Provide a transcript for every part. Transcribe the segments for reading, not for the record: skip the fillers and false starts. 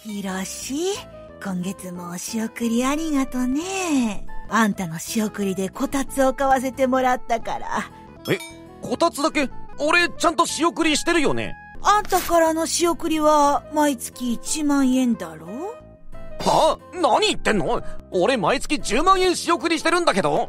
ひろし、今月もお仕送りありがとね。あんたの仕送りでこたつを買わせてもらったから。 え、こたつだけ？俺ちゃんと仕送りしてるよね。 あんたからの仕送りは毎月1万円だろ？ は？何言ってんの？俺毎月10万円仕送りしてるんだけど。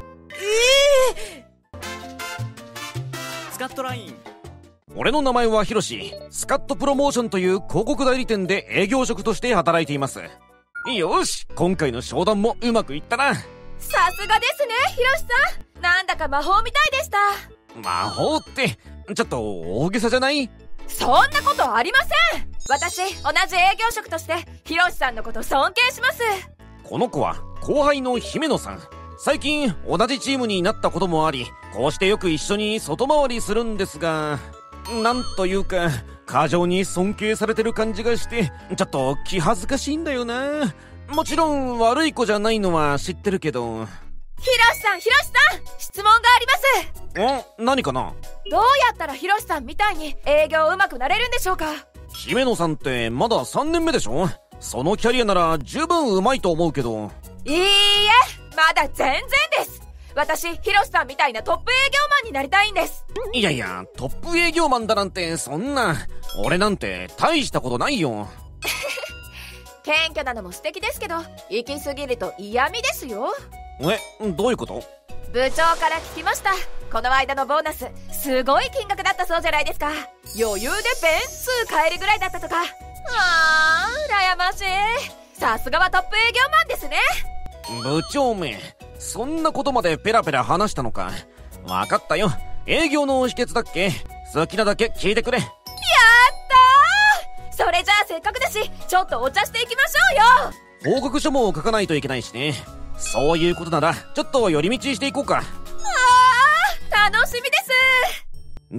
スカットライン。 俺の名前はヒロシ。スカットプロモーションという広告代理店で営業職として働いています。よし、今回の商談もうまくいったな。 さすがですね、ヒロシさん。なんだか魔法みたいでした。 魔法ってちょっと大げさじゃない？ そんなことありません。私、同じ営業職としてヒロシさんのこと尊敬します。 この子は後輩の姫野さん。最近同じチームになったこともあり、こうしてよく一緒に外回りするんですが、なんというか過剰に尊敬されてる感じがしてちょっと気恥ずかしいんだよな。もちろん悪い子じゃないのは知ってるけど。 ヒロシさん、質問があります。 何かな？ どうやったらヒロシさんみたいに営業うまくなれるんでしょうか？ 姫野さんってまだ3年目でしょ？そのキャリアなら十分うまいと思うけど。 いいえ、まだ全然です。私、ヒロシさんみたいなトップ営業マンになりたいんです。 いやいや、トップ営業マンだなんてそんな。俺なんて大したことないよ。 謙虚なのも素敵ですけど、行き過ぎると嫌味ですよ。 どういうこと？ 部長から聞きました。この間のボーナス、すごい金額だったそうじゃないですか。余裕でベンツ買えるぐらいだったとか。羨ましい。さすがはトップ営業マンですね。 部長め、そんなことまでペラペラ話したのか。わかったよ。営業の秘訣だっけ？好きなだけ聞いてくれ。 やったー。それじゃあせっかくだし、ちょっとお茶していきましょうよ。 報告書も書かないといけないしね。そういうことならちょっと寄り道していこうか。 楽しみです。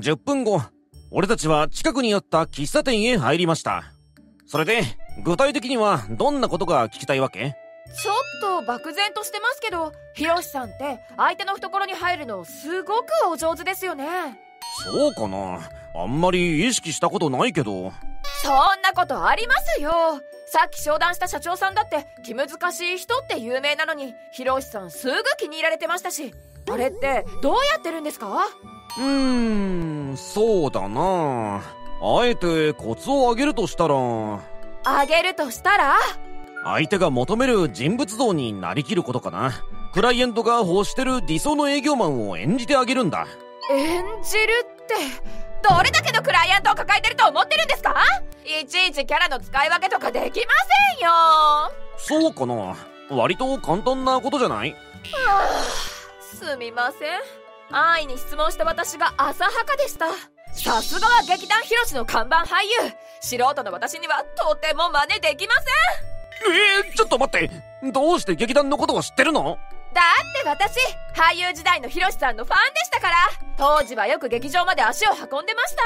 10分後、俺たちは近くにあった喫茶店へ入りました。それで具体的にはどんなことが聞きたいわけ？ ちょっと漠然としてますけど、ヒロシさんって相手の懐に入るのすごくお上手ですよね。 そうかな。あんまり意識したことないけど。 そんなことありますよ。さっき商談した社長さんだって気難しい人って有名なのに、ヒロシさんすぐ気に入られてましたし。あれってどうやってるんですか？ そうだな。あえてコツを上げるとしたら相手が求める人物像になりきることかな。クライアントが欲してる理想の営業マンを演じてあげるんだ。 演じるってどれだけのクライアントを抱えてると思ってるんですか？いちいちキャラの使い分けとかできませんよ。 そうかな。割と簡単なことじゃない？ すみません。安易に質問した私が浅はかでした。さすがは劇団ヒロシの看板俳優。素人の私にはとても真似できません。 ちょっと待って。どうして劇団のことを知ってるの？ だって私、俳優時代のヒロシさんのファンでしたから。当時はよく劇場まで足を運んでました。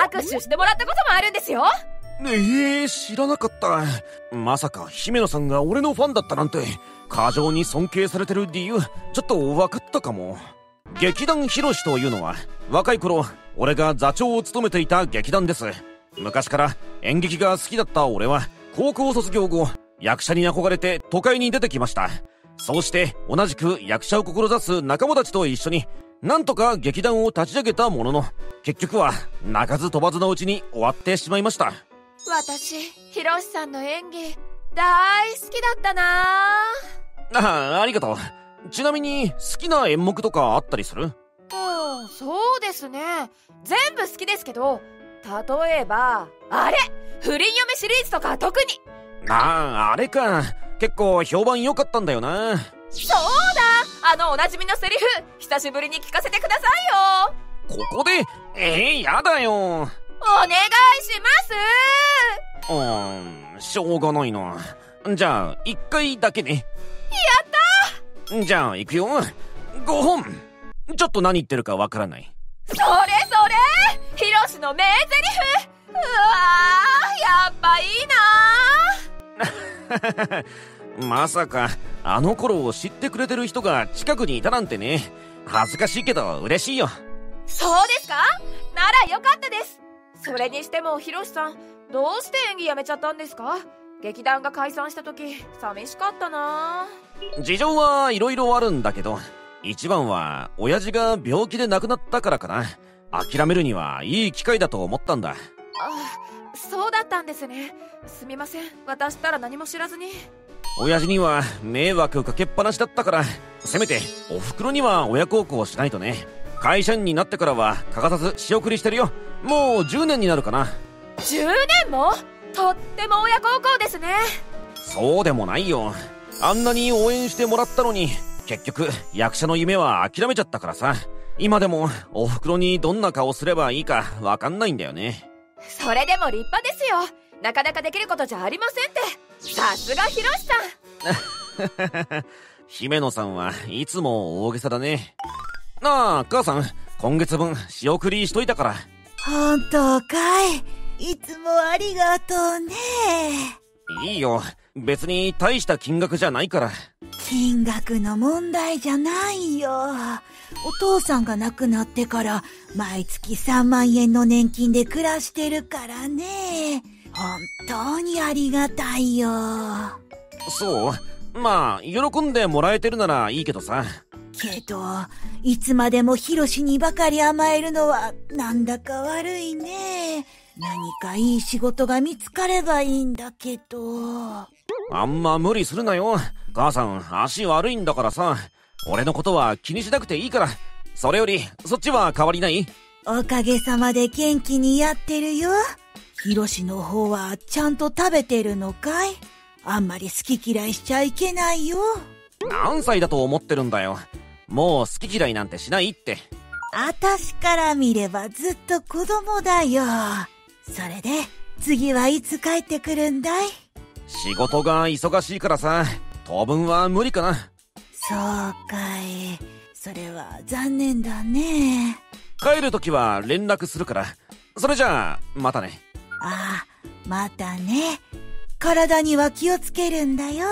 握手してもらったこともあるんですよ。 知らなかった。まさか姫野さんが俺のファンだったなんて。過剰に尊敬されてる理由、ちょっと分かったかも。劇団ヒロシというのは、若い頃俺が座長を務めていた劇団です。昔から演劇が好きだった俺は、高校卒業後役者に憧れて都会に出てきました。そうして同じく役者を志す仲間たちと一緒になんとか劇団を立ち上げたものの、結局は鳴かず飛ばずのうちに終わってしまいました。 私、ヒロシさんの演技大好きだったな。 ありがとう。ちなみに好きな演目とかあったりする？ そうですね。全部好きですけど、例えばあれ、不倫嫁シリーズとか特に。 あれか。結構評判良かったんだよな。 そうだ、おなじみのセリフ、久しぶりに聞かせてくださいよ。 ここで？やだよ。お願いします。しょうがないな。じゃあ1回だけね。やったー。じゃあ行くよ。5本。ちょっと何言ってるかわからない。 それヒロシの名台詞。うわー、やっぱいいなー。まさかあの頃を知ってくれてる人が近くにいたなんてね。恥ずかしいけど嬉しいよ。 そうですか？ならよかったです。それにしてもヒロシさん、どうして演技やめちゃったんですか？ 劇団が解散した時寂しかったな。 事情はいろいろあるんだけど、一番は親父が病気で亡くなったからかな。諦めるにはいい機会だと思ったんだ。 あ、そうだったんですね。すみません、私ったら何も知らずに。 親父には迷惑かけっぱなしだったから、せめてお袋には親孝行しないとね。会社員になってからは欠かさず仕送りしてるよ。もう10年になるかな。 10年も？とっても親孝行ですね。 そうでもないよ。あんなに応援してもらったのに、結局役者の夢は諦めちゃったからさ。今でもお袋にどんな顔すればいいかわかんないんだよね。 それでも立派ですよ。なかなかできることじゃありませんって。さすがひろしさん。 姫野さんはいつも大げさだね。なあ、母さん、今月分仕送りしといたから。 本当かい？いつもありがとうね。 いいよ。別に大した金額じゃないから。 金額の問題じゃないよ。お父さんが亡くなってから毎月3万円の年金で暮らしてるからね。本当にありがたいよ。 そう？まあ、喜んでもらえてるならいいけどさ。 けど、いつまでもヒロシにばかり甘えるのはなんだか悪いね。何かいい仕事が見つかればいいんだけど。 あんま無理するなよ。母さん足悪いんだからさ。俺のことは気にしなくていいから。それよりそっちは変わりない？ おかげさまで元気にやってるよ。ヒロシの方はちゃんと食べてるのかい？あんまり好き嫌いしちゃいけないよ。 何歳だと思ってるんだよ。もう好き嫌いなんてしないって。 あたしから見ればずっと子供だよ。それで次はいつ帰ってくるんだい？ 仕事が忙しいからさ、当分は無理かな。 そうかい。それは残念だね。 帰るときは連絡するから。それじゃあまたね。 ああ、またね。体には気をつけるんだよ。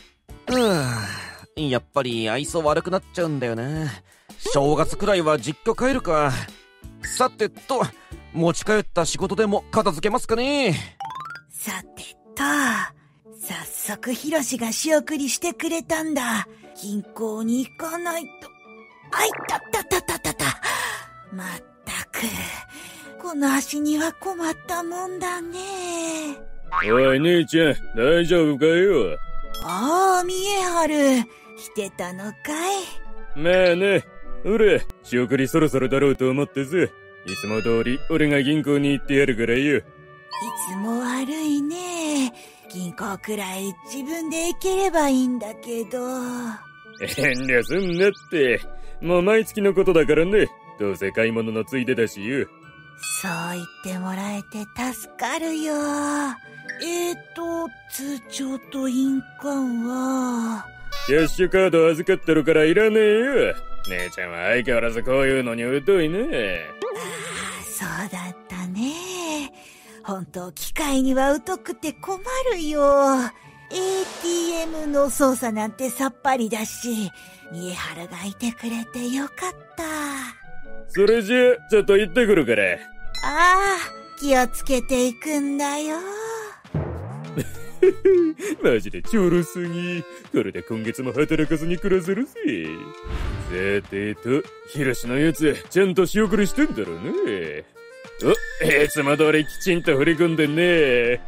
やっぱり愛想悪くなっちゃうんだよな。正月くらいは実家帰るか。さてと、持ち帰った仕事でも片付けますかね。 さてと、早速ヒロシが仕送りしてくれたんだ。銀行に行かないと。あいたたたたたた。まったく、この足には困ったもんだね。 おい姉ちゃん、大丈夫かよ。 ああ、見えはる。来てたのかい？ まあね、ほら、仕送りそろそろだろうと思ってさ。いつも通り俺が銀行に行ってやるからよ。 いつも悪いね。銀行くらい自分で行ければいいんだけど。 遠慮すんなって。もう毎月のことだからね。どうせ買い物のついでだしよ。 そう言ってもらえて助かるよ。通帳と印鑑は。 キャッシュカード預かってるからいらねえよ。姉ちゃんは相変わらずこういうのに疎いね。 ああ、そうだったね。本当機械には疎くて困るよ。ATM の操作なんてさっぱりだし、見えはるがいてくれてよかった。 それじゃ、ちょっと行ってくるから。 ああ、気をつけていくんだよ。 マジでちょろすぎ。これで今月も働かずに暮らせるぜ。さてと、ヒロシのやつ、ちゃんと仕送りしてんだろうね。お、いつも通りきちんと振り込んでんね。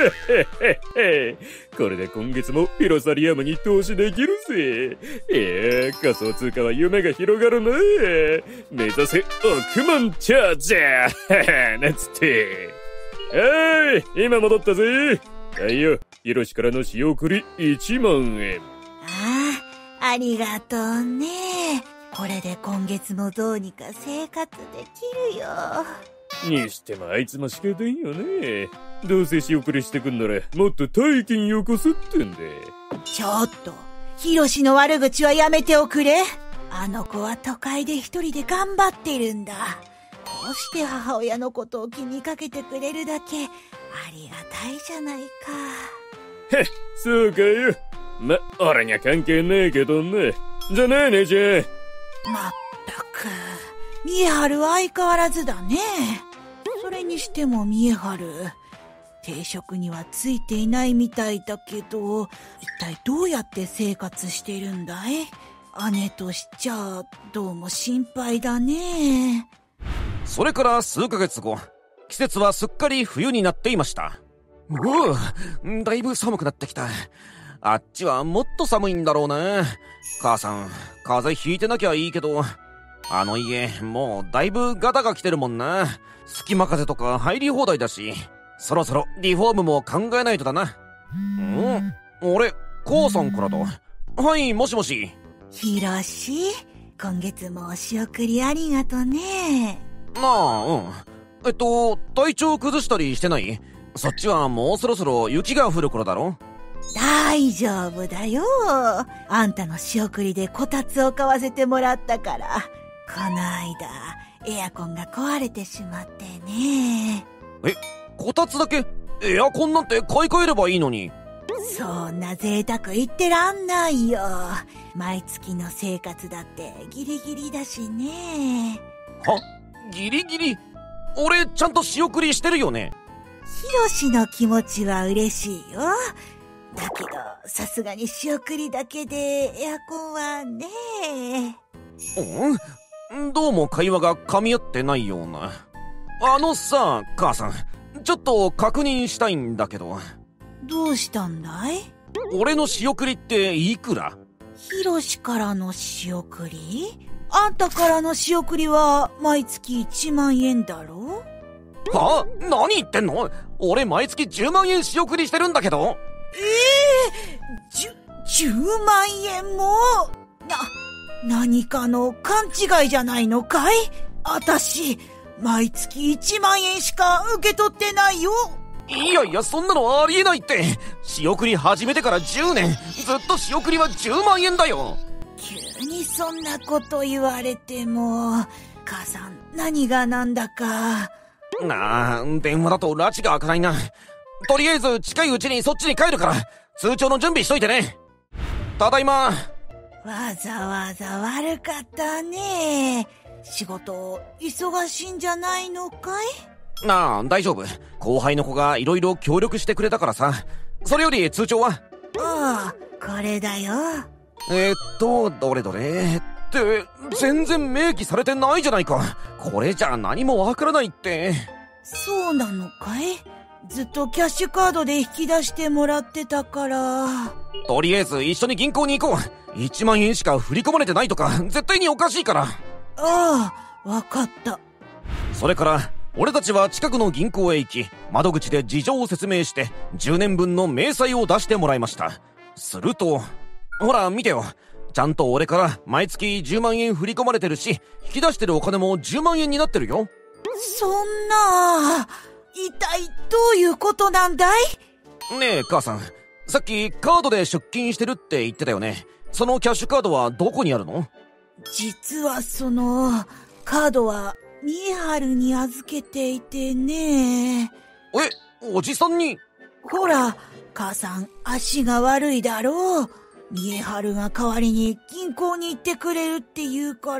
これで今月もピロサリアムに投資できるぜ。仮想通貨は夢が広がるね。目指せ億万長者なんつって。今戻ったぜ。はいよ、ヒロシからの仕送り1万円。 ああ、ありがとうね。これで今月もどうにか生活できるよ。 にしてもあいつも仕方んよね。どうせ仕送りしてくんならもっと大金よこすってんで。 ちょっと、ヒロシの悪口はやめておくれ。あの子は都会で一人で頑張ってるんだ。こうして母親のことを気にかけてくれるだけありがたいじゃないか。 へっ、そうかよ。ま、俺には関係ねえけどね。じゃあね、姉ちゃん。 まったく、見えはるは相変わらずだね。それにしても見えはる、 定職にはついていないみたいだけど、一体どうやって生活してるんだい？姉としちゃどうも心配だね。 それから数ヶ月後、季節はすっかり冬になっていました。だいぶ寒くなってきた。あっちはもっと寒いんだろうな。母さん、風邪ひいてなきゃいいけど、あの家もうだいぶガタが来てるもんな。隙間風とか入り放題だし、そろそろリフォームも考えないとだな。俺、母さんからだ。はい、もしもし。 ひろし、今月もお仕送りありがとね。 体調崩したりしてない？そっちはもうそろそろ雪が降る頃だろ？ 大丈夫だよ。あんたの仕送りでこたつを買わせてもらったから。この間、エアコンが壊れてしまってね。 こたつだけ？エアコンなんて買い替えればいいのに。 そんな贅沢言ってらんないよ。毎月の生活だってギリギリだしね。 ギリギリ？俺ちゃんと仕送りしてるよね。 ひろしの気持ちは嬉しいよ。だけどさすがに仕送りだけでエアコンはね。 どうも会話が噛み合ってないような。さ、母さん、ちょっと確認したいんだけど。 どうしたんだい？ 俺の仕送りっていくら？ ひろしからの仕送り？あんたからの仕送りは毎月1万円だろ？ 何言ってんの？俺毎月10万円仕送りしてるんだけど。 10万円も？何かの勘違いじゃないのかい？あたし、毎月1万円しか受け取ってないよ。 いや、そんなのありえないって。仕送り始めてから10年、ずっと仕送りは10万円だよ。 急にそんなこと言われても、母さん何がなんだか。 電話だと拉致が開かないな。とりあえず近いうちにそっちに帰るから、通帳の準備しといてね。ただいま。 わざわざ悪かったね。仕事忙しいんじゃないのかい？ 大丈夫。後輩の子がいろいろ協力してくれたからさ。それより通帳は？ これだよ。 どれって全然明記されてないじゃないか。これじゃ何もわからないって。 そうなのかい？ずっとキャッシュカードで引き出してもらってたから。 とりあえず一緒に銀行に行こう。1万円しか振り込まれてないとか絶対におかしいから。 わかった。 それから俺たちは近くの銀行へ行き、窓口で事情を説明して10年分の明細を出してもらいました。すると、ほら見てよ。ちゃんと俺から毎月10万円振り込まれてるし、引き出してるお金も10万円になってるよ。 そんな、一体どういうことなんだい？ ねえ母さん、さっきカードで出金してるって言ってたよね。そのキャッシュカードはどこにあるの？ 実はそのカードは三重春に預けていてね。 おじさんに？ ほら、母さん足が悪いだろう。三重春が代わりに銀行に行ってくれるって言うから。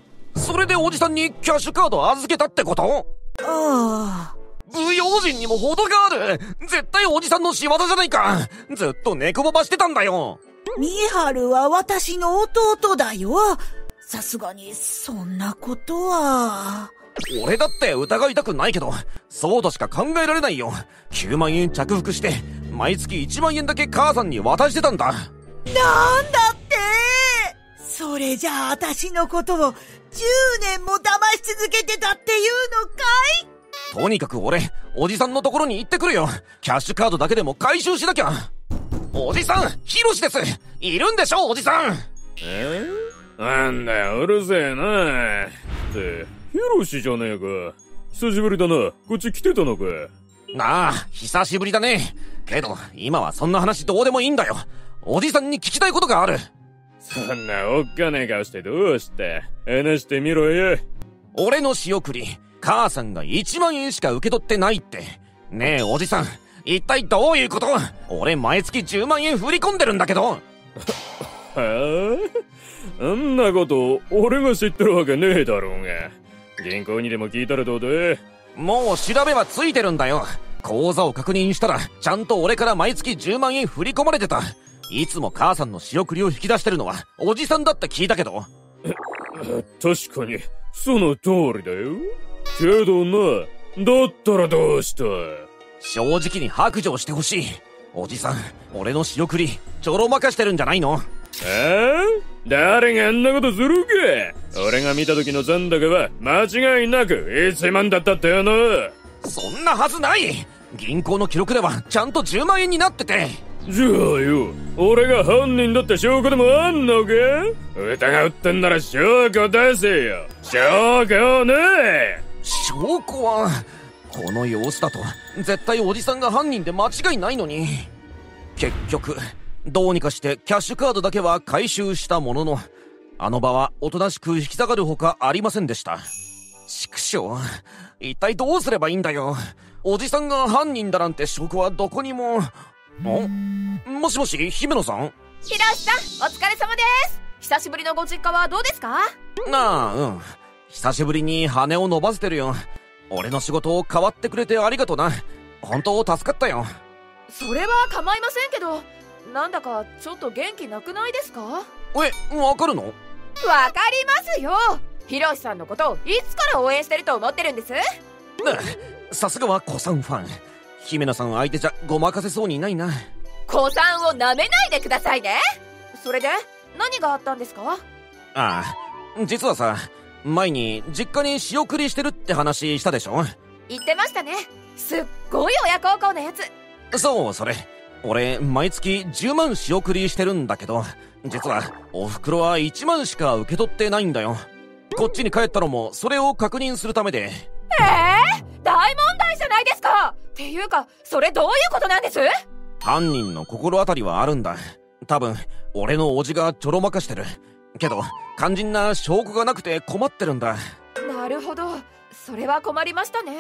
それでおじさんにキャッシュカード預けたってこと？不用心にも程がある。絶対おじさんの仕業じゃないか。ずっとネコババしてたんだよ。 三重春は私の弟だよ。さすがにそんなことは。 俺だって疑いたくないけど、そうとしか考えられないよ。9万円着服して毎月1万円だけ母さんに渡してたんだ。 なんだって？それじゃあ私のことを10年も騙し続けてたっていうのかい？ とにかく俺、おじさんのところに行ってくるよ。キャッシュカードだけでも回収しなきゃ。おじさん、ヒロシです。いるんでしょ、おじさん。 なんだよ、うるせえな。ってヒロシじゃねえか。久しぶりだな。こっち来てたのか。 久しぶりだね。けど今はそんな話どうでもいいんだよ。おじさんに聞きたいことがある。 そんなおっかねえ顔してどうした？話してみろよ。 俺の仕送り、母さんが1万円しか受け取ってないって。ねえおじさん、一体どういうこと？俺毎月10万円振り込んでるんだけど。 はあ？あんなこと俺が知ってるわけねえだろうが。銀行にでも聞いたらどうだ？ もう調べはついてるんだよ。 口座を確認したらちゃんと俺から毎月10万円振り込まれてた。いつも母さんの仕送りを引き出してるのはおじさんだって聞いたけど。 確かにその通りだよ。けどな、だったらどうした？ 正直に白状してほしい。おじさん、俺の仕送りちょろまかしてるんじゃないの？ 誰があんなことするか。俺が見た時の残高は間違いなく1万だったってよな。 そんなはずない。銀行の記録ではちゃんと10万円になってて。 じゃあよ、俺が犯人だって証拠でもあんのか？疑うってんなら証拠出せよ。証拠ね。 証拠はこの様子だと絶対おじさんが犯人で間違いないのに。結局どうにかしてキャッシュカードだけは回収したものの、あの場はおとなしく引き下がるほかありませんでした。畜生、一体どうすればいいんだよ。おじさんが犯人だなんて証拠はどこにも。もしもし、姫野さん？ ひろしさん、お疲れ様です。久しぶりのご実家はどうですか？ 久しぶりに羽を伸ばせてるよ。俺の仕事を代わってくれてありがとな。本当助かったよ。 それは構いませんけど、なんだかちょっと元気なくないですか？ わかるの？ わかりますよ。ひろしさんのことをいつから応援してると思ってるんです？ さすがは子さんファン。姫野さん相手じゃごまかせそうにないな。 子さんを舐めないでくださいね。それで何があったんですか？ 実はさ、前に実家に仕送りしてるって話したでしょ？ 言ってましたね。すっごい親孝行なやつ。 そう、それ。俺毎月10万仕送りしてるんだけど、実はお袋は1万しか受け取ってないんだよ。こっちに帰ったのもそれを確認するためで。 大問題じゃないですか。っていうか、それどういうことなんです？ 犯人の心当たりはあるんだ。多分俺の叔父がちょろまかしてるけど、肝心な証拠がなくて困ってるんだ。 なるほど、それは困りましたね。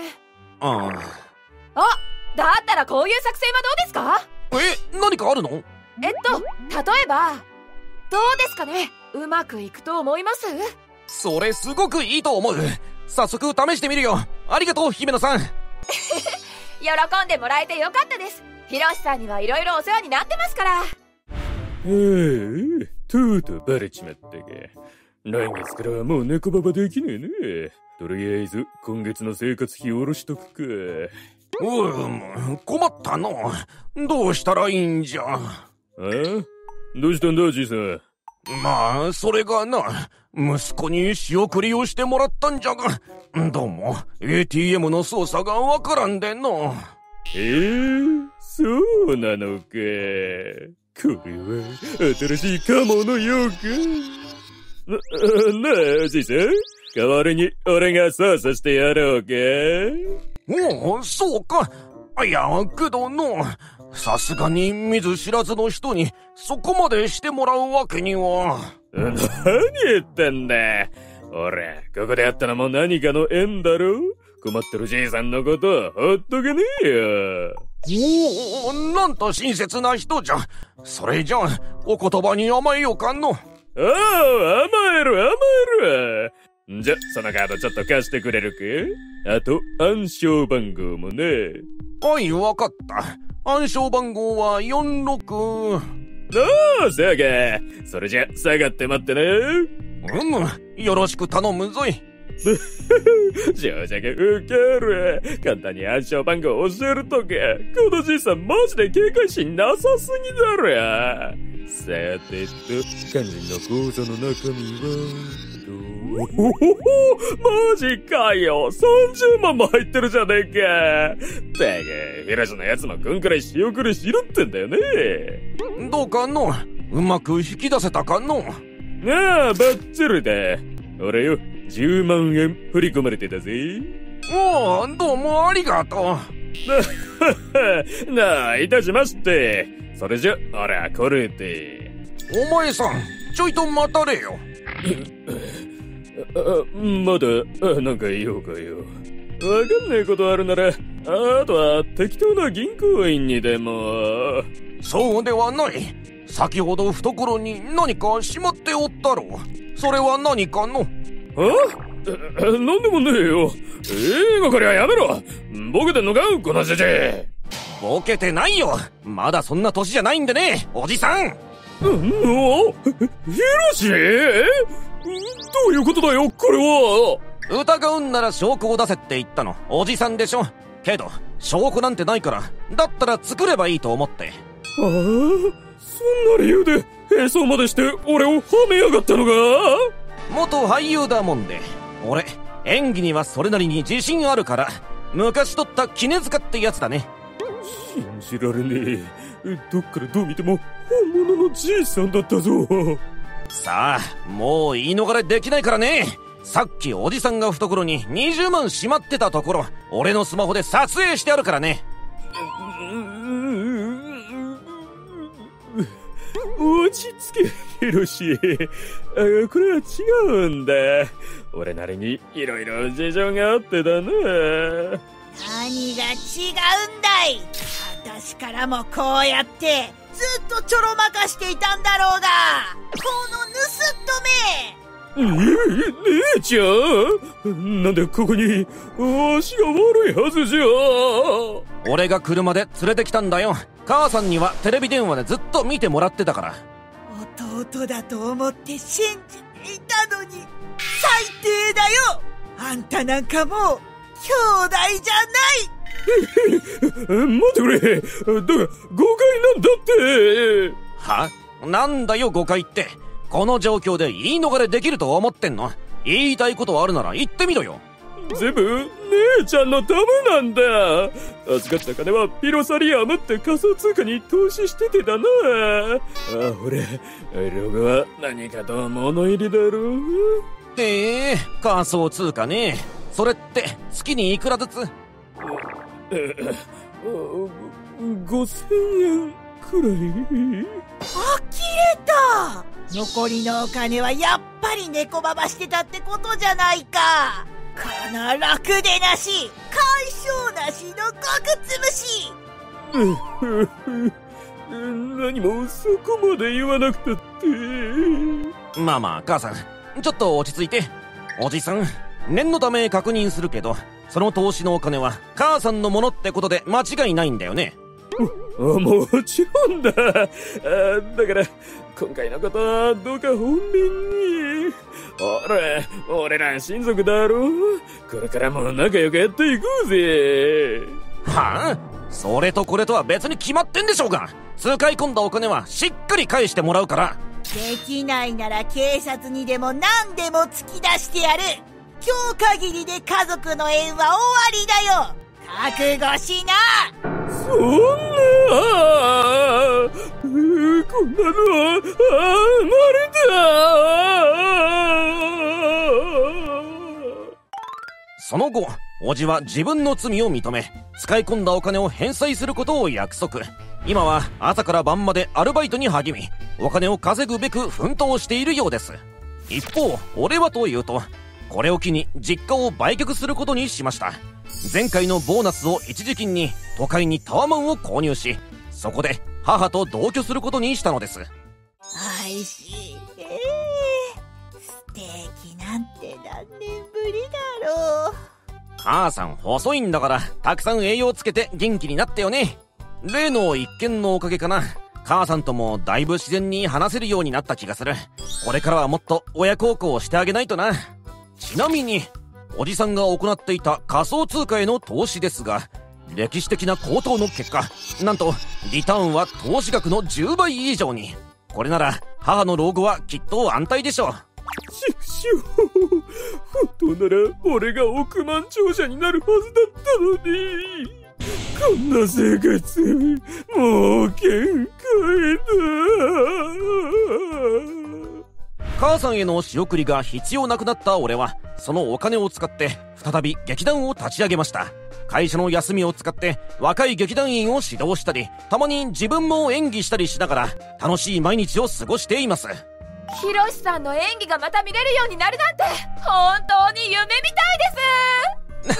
だったらこういう作戦はどうですか？ 何かあるの？ 例えばどうですかね。うまくいくと思います？ それすごくいいと思う。早速試してみるよ。ありがとう、姫野さん。 喜んでもらえてよかったです。ひろしさんにはいろいろお世話になってますから。 とうとうバレちまったが、来月からはもう猫ババできねえね。とりあえず今月の生活費を下ろしとくか。 困ったの。どうしたらいいんじゃ。 どうしたんだ、じいさん。 それがな、息子に仕送りをしてもらったんじゃが、どうも ATM の操作がわからんでの。 そうなのか。これは新しいカモのようか。なあ、じいさん、代わりに俺が操作してやろうか。 そうか。いや、けどの、さすがに見ず知らずの人にそこまでしてもらうわけには。 何言ってんだ。俺、ここで会ったのも何かの縁だろ。困ってるじいさんのことほっとけねえよ。 なんと親切な人じゃ。それじゃあお言葉に甘えようかの。 甘える。じゃ、そのカードちょっと貸してくれるか？あと、暗証番号もね。 はい、わかった。暗証番号は46。 そうか。それじゃ、下がって待ってね。 よろしく頼むぞい。 正直ウケる。簡単に暗証番号教えるとか、このじいさんマジで警戒心なさすぎだろ。さてと、肝心の口座の中身はマジかよ。30万も入ってるじゃねえか。だが、ヒロシのやつもこんくらい仕送りしろってんだよね。 どうかの？うまく引き出せたかの？ バッチリだ。俺よ、10万円振り込まれてたぜ。 どうもありがとう。いたしまして。それじゃ、俺はこれで。 お前さん、ちょいと待たれよ。 まだ、なんか言おうかよ。わかんないことあるなら、あとは適当な銀行員にでも。 そうではない。先ほど懐に何かしまっておったろう。それは何かの？ なんでもねえよ。映画からやめろ。ボケてんのかこのじじい。 ボケてないよ。まだそんな年じゃないんでね、おじさん。 ヒロシ？どういうことだよ、これは。 疑うんなら証拠を出せって言ったのおじさんでしょ。けど証拠なんてないから、だったら作ればいいと思って。 そんな理由で変装までして俺をはめやがったのか？ 元俳優だもんで、俺演技にはそれなりに自信あるから。昔撮った絹塚ってやつだね。 信じられねえ。どっからどう見ても本物のじいさんだったぞ。 さあもう言い逃れできないからね。さっきおじさんが懐に20万しまってたところ、俺のスマホで撮影してあるからね。 落ち着け、ヒロシ。これは違うんだ。俺なりにいろいろ事情があってだな。 何が違うんだい。私からもこうやってずっとちょろまかしていたんだろうが、この盗っ人め。 姉ちゃん、なんでここに足が悪いはずじゃ。 俺が車で連れてきたんだよ。母さんにはテレビ電話でずっと見てもらってたから。 弟だと思って信じていたのに、最低だよ。あんたなんかもう兄弟じゃない。 待ってくれ。だが誤解なんだって。 は？なんだよ誤解って。この状況で言い逃れできると思ってんの？言いたいことあるなら言ってみろよ。 全部姉ちゃんのためなんだ。預かった金はピロサリアムって仮想通貨に投資しててだな。ほれ、ロゴは何かと物入りだろう。 へえ、仮想通貨ね。それって月にいくらずつ ？5000円くらい。 呆れた。残りのお金はやっぱり猫ばばしてたってことじゃないか。このろくでなし、解消なしのごくつぶし。 何もそこまで言わなくたって。 まあまあ母さん、ちょっと落ち着いて。おじさん、念のため確認するけど、その投資のお金は母さんのものってことで間違いないんだよね。 もちろんだ。だから今回のことはどうか本面に。俺ら親族だろ。これからも仲良くやっていこうぜ。 はあ？それとこれとは別に決まってんでしょうが。使い込んだお金はしっかり返してもらうから。 できないなら警察にでも何でも突き出してやる。今日限りで家族の縁は終わりだよ。覚悟しな。 そんな、こんなのはまれだ。 その後、おじは自分の罪を認め、使い込んだお金を返済することを約束。今は朝から晩までアルバイトに励み、お金を稼ぐべく奮闘しているようです。一方、俺はというと、これを機に実家を売却することにしました。前回のボーナスを一時金に都会にタワマンを購入し、そこで母と同居することにしたのです。 おいしい。ステーキなんて何年ぶりだろう。 母さん細いんだからたくさん栄養つけて元気になったよね。例の一件のおかげかな。母さんともだいぶ自然に話せるようになった気がする。これからはもっと親孝行してあげないとな。ちなみにおじさんが行っていた仮想通貨への投資ですが、歴史的な高騰の結果、なんとリターンは投資額の10倍以上に。これなら母の老後はきっと安泰でしょう。 畜生。本当なら俺が億万長者になるはずだったのに。こんな生活もう限界だ。 母さんへの仕送りが必要なくなった俺は、そのお金を使って再び劇団を立ち上げました。会社の休みを使って若い劇団員を指導したり、たまに自分も演技したりしながら楽しい毎日を過ごしています。 ひろしさんの演技がまた見れるようになるなんて本当に夢みたいです。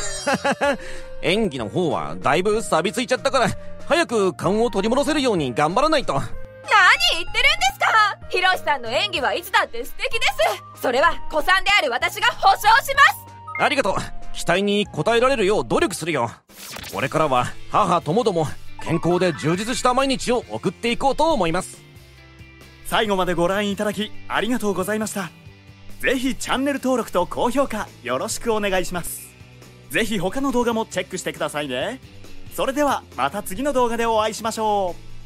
演技の方はだいぶ錆びついちゃったから、早く勘を取り戻せるように頑張らないと。 何言ってるんですか。 ひろしさんの演技はいつだって素敵です。それは子さんである私が保証します。 ありがとう。期待に応えられるよう努力するよ。これからは母ともども健康で充実した毎日を送っていこうと思います。 最後までご覧いただきありがとうございました。ぜひチャンネル登録と高評価よろしくお願いします。ぜひ他の動画もチェックしてくださいね。それではまた次の動画でお会いしましょう。